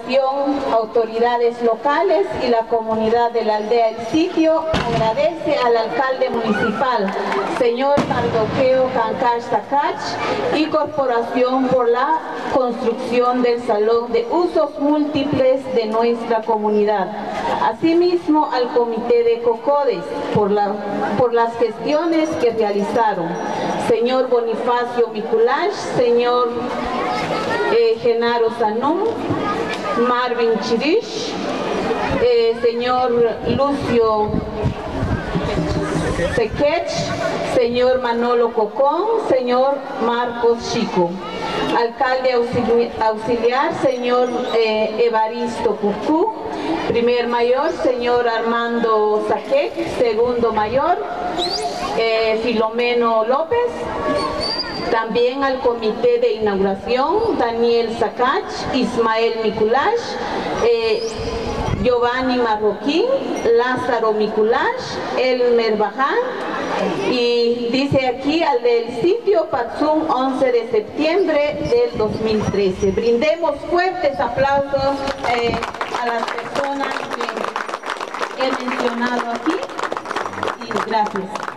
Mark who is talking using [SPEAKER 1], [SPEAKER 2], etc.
[SPEAKER 1] población, autoridades locales y la comunidad de la aldea El Sitio agradece al alcalde municipal, señor Mardoqueo Cancash Takach, y corporación por la construcción del salón de usos múltiples de nuestra comunidad. Asimismo, al comité de COCODES por las gestiones que realizaron. Señor Bonifacio Miculash, señor Genaro Sanum, Marvin Chirish, señor Lucio Sequech, señor Manolo Cocón, señor Marcos Chico. Alcalde auxiliar, señor Evaristo Cucú. Primer mayor, señor Armando Saquec. Segundo mayor, Filomeno López. También al comité de inauguración, Daniel Sacach, Ismael Miculash, Giovanni Marroquín, Lázaro Miculash, Elmer Baján, y dice aquí al del sitio Patzum 11 de septiembre del 2013. Brindemos fuertes aplausos a las personas que he mencionado aquí y gracias.